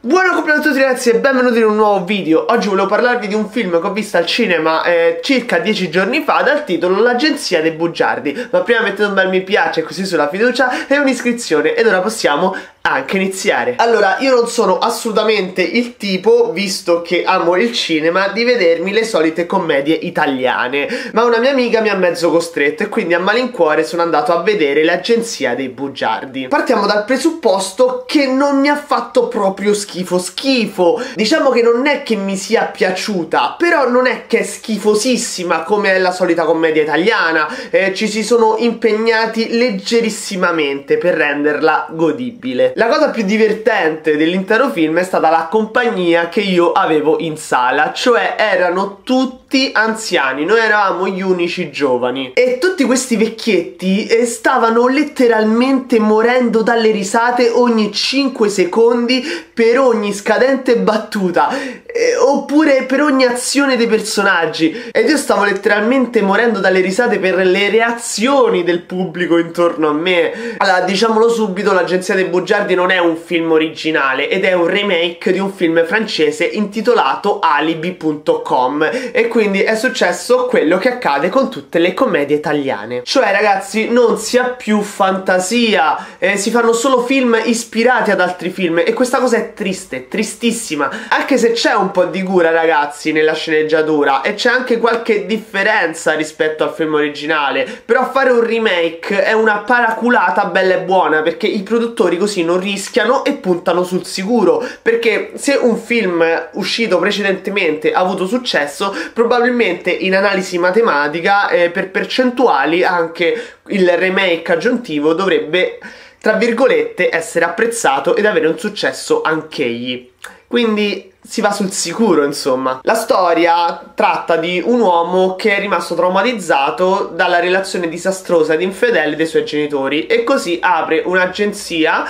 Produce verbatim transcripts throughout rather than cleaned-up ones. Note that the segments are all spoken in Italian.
Buon compleanno a tutti ragazzi e benvenuti in un nuovo video. Oggi volevo parlarvi di un film che ho visto al cinema eh, circa dieci giorni fa dal titolo L'Agenzia dei Bugiardi. Ma prima mettete un bel mi piace così sulla fiducia e un'iscrizione ed ora possiamo anche iniziare. Allora, io non sono assolutamente il tipo, visto che amo il cinema, di vedermi le solite commedie italiane, ma una mia amica mi ha mezzo costretto e quindi a malincuore sono andato a vedere L'Agenzia dei Bugiardi. Partiamo dal presupposto che non mi ha fatto proprio schifo schifo. Diciamo che non è che mi sia piaciuta, però non è che è schifosissima come è la solita commedia italiana. Eh, ci si sono impegnati leggerissimamente per renderla godibile. La cosa più divertente dell'intero film è stata la compagnia che io avevo in sala, cioè erano tutti anziani, noi eravamo gli unici giovani e tutti questi vecchietti eh, stavano letteralmente morendo dalle risate ogni cinque secondi per ogni scadente battuta eh, oppure per ogni azione dei personaggi, ed io stavo letteralmente morendo dalle risate per le reazioni del pubblico intorno a me. Allora, diciamolo subito, L'Agenzia dei Bugiardi non è un film originale ed è un remake di un film francese intitolato Alibi punto com, e quindi è successo quello che accade con tutte le commedie italiane, cioè ragazzi non si ha più fantasia, eh, si fanno solo film ispirati ad altri film e questa cosa è triste, tristissima, anche se c'è un po' di cura ragazzi nella sceneggiatura e c'è anche qualche differenza rispetto al film originale, però fare un remake è una paraculata bella e buona perché i produttori così non rischiano e puntano sul sicuro, perché se un film uscito precedentemente ha avuto successo, probabilmente in analisi matematica eh, per percentuali anche il remake aggiuntivo dovrebbe, tra virgolette, essere apprezzato ed avere un successo anch'egli. Quindi si va sul sicuro, insomma. La storia tratta di un uomo che è rimasto traumatizzato dalla relazione disastrosa ed infedele dei suoi genitori e così apre un'agenzia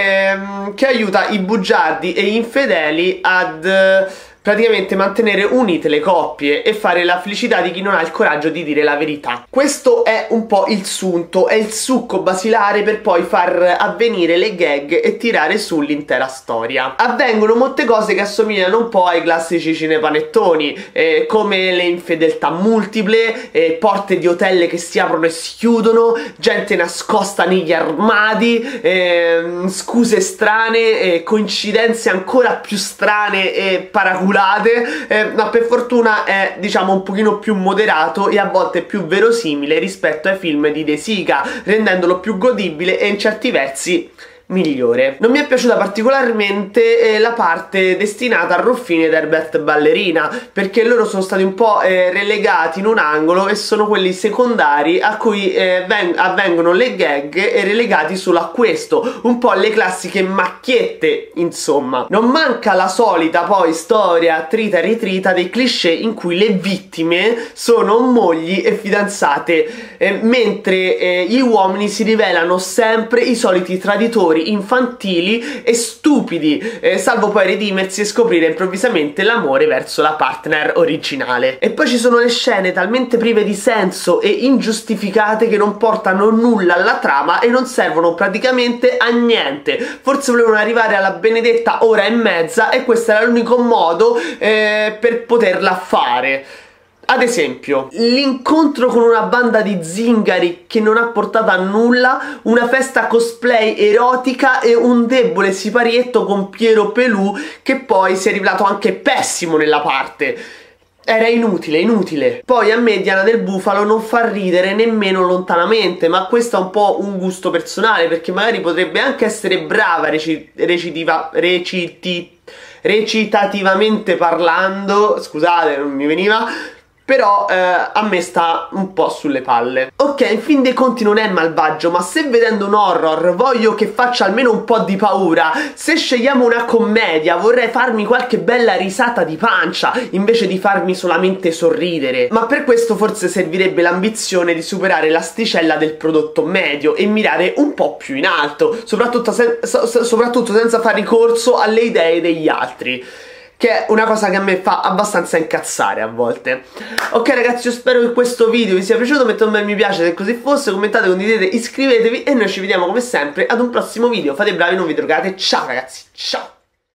ehm, che aiuta i bugiardi e gli infedeli ad eh, praticamente mantenere unite le coppie e fare la felicità di chi non ha il coraggio di dire la verità. Questo è un po' il sunto, è il succo basilare per poi far avvenire le gag e tirare su l'intera storia. Avvengono molte cose che assomigliano un po' ai classici cinepanettoni, eh, come le infedeltà multiple, eh, porte di hotel che si aprono e si chiudono, gente nascosta negli armadi, eh, scuse strane, eh, coincidenze ancora più strane e paraculate. Eh, ma per fortuna è, diciamo, un pochino più moderato e a volte più verosimile rispetto ai film di De Sica, rendendolo più godibile e in certi versi migliore. Non mi è piaciuta particolarmente eh, la parte destinata a Ruffini ed Herbert Ballerina, perché loro sono stati un po' eh, relegati in un angolo e sono quelli secondari a cui eh, avvengono le gag e relegati solo a questo, un po' le classiche macchiette, insomma. Non manca la solita poi storia trita e ritrita dei cliché in cui le vittime sono mogli e fidanzate, eh, mentre eh, gli uomini si rivelano sempre i soliti traditori infantili e stupidi, eh, salvo poi redimersi e scoprire improvvisamente l'amore verso la partner originale. E poi ci sono le scene talmente prive di senso e ingiustificate che non portano nulla alla trama e non servono praticamente a niente. Forse volevano arrivare alla benedetta ora e mezza e questo era l'unico modo eh, per poterla fare. Ad esempio, l'incontro con una banda di zingari che non ha portato a nulla, una festa cosplay erotica e un debole siparietto con Piero Pelù che poi si è rivelato anche pessimo nella parte. Era inutile, inutile. Poi a me Diana del Bufalo non fa ridere nemmeno lontanamente, ma questo è un po' un gusto personale, perché magari potrebbe anche essere brava reci recitiva, reciti, recitativamente parlando, scusate non mi veniva, però eh, a me sta un po' sulle palle. Ok, in fin dei conti non è malvagio, ma se vedendo un horror voglio che faccia almeno un po' di paura, se scegliamo una commedia vorrei farmi qualche bella risata di pancia invece di farmi solamente sorridere. Ma per questo forse servirebbe l'ambizione di superare l'asticella del prodotto medio e mirare un po' più in alto, soprattutto, sen soprattutto senza fare ricorso alle idee degli altri, che è una cosa che a me fa abbastanza incazzare a volte. Ok ragazzi, io spero che questo video vi sia piaciuto, mettete un bel mi piace se così fosse, commentate, condividete, iscrivetevi e noi ci vediamo come sempre ad un prossimo video. Fate i bravi, non vi drogate, ciao ragazzi, ciao!